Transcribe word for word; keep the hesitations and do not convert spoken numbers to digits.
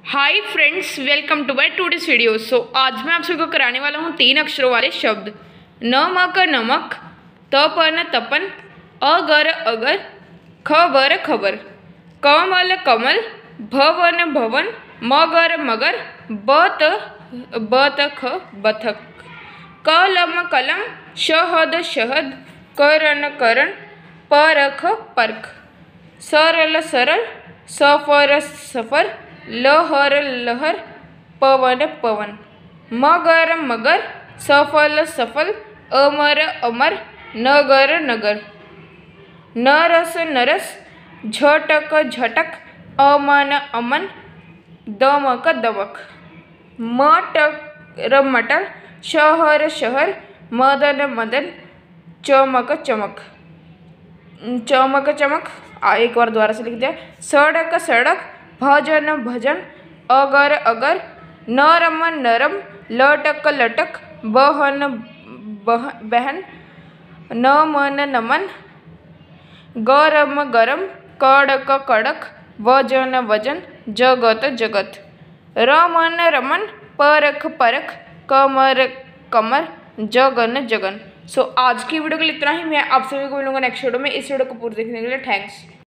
Hi friends, welcome to my today's video. So आज मैं आप सभी को कराने वाला हूँ तीन अक्षरों वाले शब्द। न म क नमक, त प न तपन, अ गर अगर, ख बर खबर, क म ल कमल, भ व न भवन, म गर मगर, ब त ब त ख बथक, क ल म कलम, श ह द शहद, क र न करण, प र ख पर्ख, स र ल सरल, स फ र सफर, ल ह र लहर, प व न पवन, म ग र मगर, स फ ल सफल, अ म र अमर, न ग र नगर, न र स नरस, झ ट क झटक, अ म न अमन, द म क दमक, म ट र मटर, श ह र शहर, म द न मदन, च म क चमक, च म क चमक। आ एक बार दोबारा से लिख दिया। स ड क सड़क, भ ज न भजन, अ ग र अगर, न र म नरम, ल ट क लटक, ब ह न बहन, न म न नमन, ग र म गरम, क ड क कड़क, व ज न वजन, ज ग त जगत, र म न रमन, प र ख परख, क म र कमर, ज ग न जगन। सो आज की वीडियो के लिए इतना ही। मैं आप सभी को मिलूंगा नेक्स्ट वीडियो में। इस वीडियो को पूरी देखने के लिए थैंक्स।